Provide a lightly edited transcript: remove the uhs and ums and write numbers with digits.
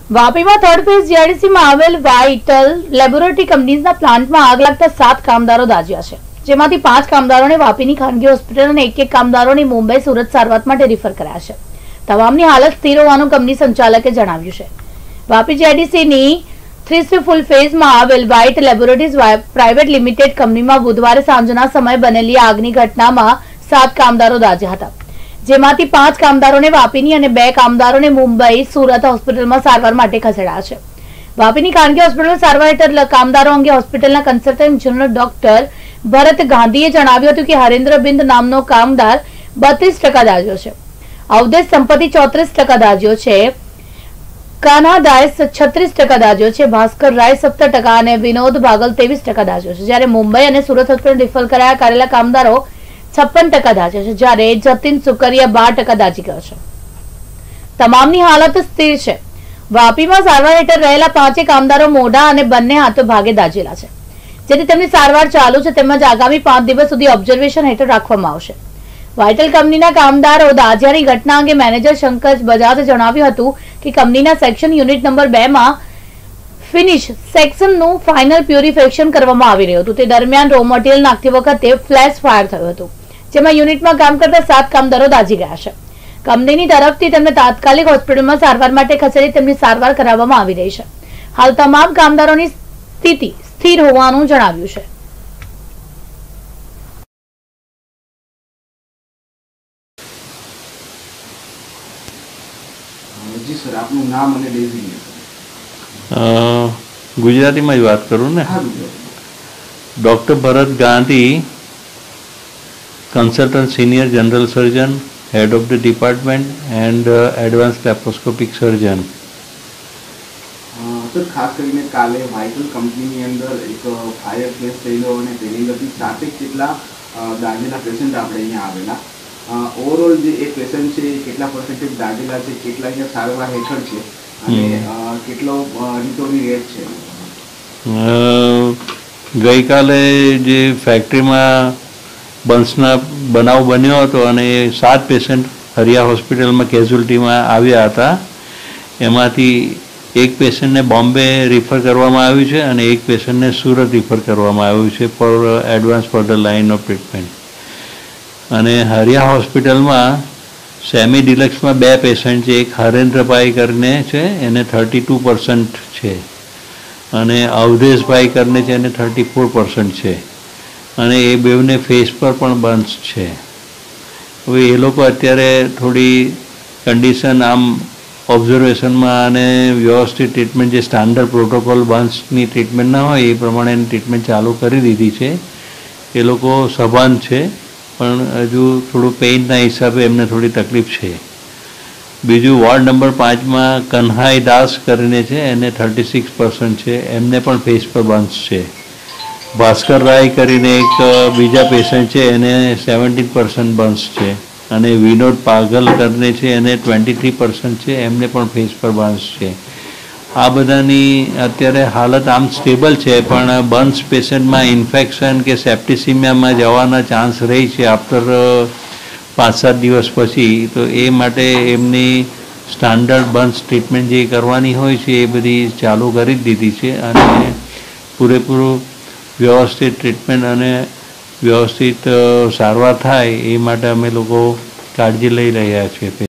વાપીમાં third phase જીઆઈડીસીમાં આવેલ vital laboratory કંપનીઝના પ્લાન્ટમાં આગ લાગતા 7 કામદારો દાઝ્યા છે, જેમાંથી 5 કામદારોને વાપીની ખાનગી હોસ્પિટલ અને એક કામદારોને મુંબઈ સુરત સારવાર માટે રિફર કરાયા છે. તમામની હાલત સ્થિર હોવાનું કંપની સંચાલકે જણાવ્યું છે. વાપી જીઆઈડીસીની 3 ફૂલ ફેઝમાં આવેલ વાઇટ લેબોરેટરીઝ પ્રાઇવેટ લિમિટેડ કંપનીમાં બુધવારે સાંજના સમયે બનેલી આગની ઘટનામાં 7 કામદારો દાઝ્યા હતા, જેમાંથી 5 કામદારોને વાપીની અને 2 કામદારોને મુંબઈ સુરત હોસ્પિટલમાં સારવાર માટે ખસેડાયા છે. વાપીની ખાનગી હોસ્પિટલમાં સારવાર હેઠળ કામદારો અંગે હોસ્પિટલના કન્સલ્ટન્ટ જનરલ ડોક્ટર ભરત ગાંધીએ જણાવ્યું હતું કે હરેન્દ્રબિંદ નામનો કામદાર 32% દાઝ્યો છે, અવધેશ સંપત્તિ 34% દાઝ્યો છે, કાન્હા દાસ 36% દાઝ્યો છે, ભાસ્કર રાય 17% અને વિનોદ ભાગલ 23% દાઝ્યો છે. જ્યારે મુંબઈ અને સુરત હોસ્પિટલ રિફર કરેલા કામદારો 56% દાઝ્યા છે, જ્યારે જતીન સુકરિયા 12% દાઝી ગયો છે. તમામની હાલત સ્થિર છે. વાપીમાં સારવાર હેઠળ રહેલા 5 કામદારો મોઢા અને બંને હાથો ભાગે દાઝેલા છે, જેથી તેમની સારવાર ચાલુ છે, તેમજ આગામી 5 દિવસ સુધી ઓબ્ઝર્વેશન હેઠળ રાખવામાં આવશે. વાઇટલ કંપનીના કામદારો દાઝ્યાની ઘટના અંગે મેનેજર શંકર બજાજે જણાવ્યું હતું કે કંપનીના સેક્શન યુનિટ નંબર 2 માં ફિનિશ સેક્શનનું ફાઇનલ પ્યુરિફિકેશન કરવામાં આવી રહ્યું હતું. તે દરમિયાન રો મટીરિયલ નાખતી વખતે ફ્લેશ ફાયર થયું હતું, જેમાં યુનિટમાં કામ કરતા 7 કામદારો દાઝી ગયા છે. કંપનીની તરફથી તેમને તાત્કાલિક હોસ્પિટલમાં સારવાર માટે ખસેડી તેમની સારવાર કરાવવામાં આવી રહી છે. હાલ તમામ કામદારોની સ્થિતિ સ્થિર હોવાનું જણાવ્યું છે. જી સર, આપનું નામ અને ડેઝિગ્નેશન. ગુજરાતીમાં જ વાત કરું ને. Doctor Bharat Gandhi, consultant senior general surgeon, head of the department and advance laparoscopic surgeon. Sir, ખાસ કરીને કાલે વાઇટલ કંપનીની અંદર એક ફાયર કેસ થયેલો અને તેની અંદરથી 7 જેટલા દાઝેલા પેશન્ટ આપણે અહીંયા આવેલા. ઓવરઓલ જે એક પેશન્ટ છે એ કેટલા પર્સન્ટેજ દાઝેલા છે, કેટલા અહીંયા સારવાર હેઠળ છે અને કેટલો રિકવરી રેટ છે? ગઈકાલે જે ફેક્ટરીમાં બંસના બનાવ બન્યો હતો અને 7 પેશન્ટ હરિયા હોસ્પિટલમાં કેઝ્યુઅલ્ટીમાં આવ્યા હતા. એમાંથી એક પેશન્ટને બોમ્બે રિફર કરવામાં આવ્યું છે અને એક પેશન્ટને સુરત રિફર કરવામાં આવ્યું છે for advance further line of treatment. અને હરિયા હોસ્પિટલમાં સેમી ડિલક્સમાં 2 પેશન્ટ છે. એક હરેન્દ્રભાઈ કરીને છે, એને 32% છે, અને અવધેશભાઈ કરીને છે, એને 34% છે, અને એ બેઉને ફેસ પર પણ બર્ન્સ છે. હવે એ લોકો અત્યારે થોડી કન્ડિશન આમ ઓબ્ઝર્વેશનમાં અને વ્યવસ્થિત ટ્રીટમેન્ટ, જે સ્ટાન્ડર્ડ પ્રોટોકોલ બર્ન્સની ટ્રીટમેન્ટ ના હોય એ પ્રમાણેની ટ્રીટમેન્ટ ચાલુ કરી દીધી છે. એ લોકો સભાન છે, પણ હજુ થોડું પેઇનના હિસાબે એમને થોડી તકલીફ છે. બીજું વોર્ડ નંબર 5માં કન્હાઈ દાસ કરીને છે, એને 36% છે, એમને પણ ફેસ પર બર્ન્સ છે. ભાસ્કર રાય કરીને એક બીજા પેશન્ટ છે, એને 17% બર્ન્સ છે, અને વિનોદ પાગલ કરીને છે, એને 23% છે, એમને પણ ફેસ પર બર્ન્સ છે. આ બધાની અત્યારે હાલત આમ સ્ટેબલ છે, પણ બર્ન્સ પેશન્ટમાં ઇન્ફેક્શન કે સેપ્ટિસિમિયામાં જવાના ચાન્સ રહી છે આફ્ટર 5-7 દિવસ પછી. તો એ માટે એમની સ્ટાન્ડર્ડ બર્ન્સ ટ્રીટમેન્ટ જે કરવાની હોય છે એ બધી ચાલુ કરી જ દીધી છે, અને પૂરેપૂરું વ્યવસ્થિત ટ્રીટમેન્ટ અને વ્યવસ્થિત સારવાર થાય એ માટે અમે લોકો કાળજી લઈ રહ્યા છીએ.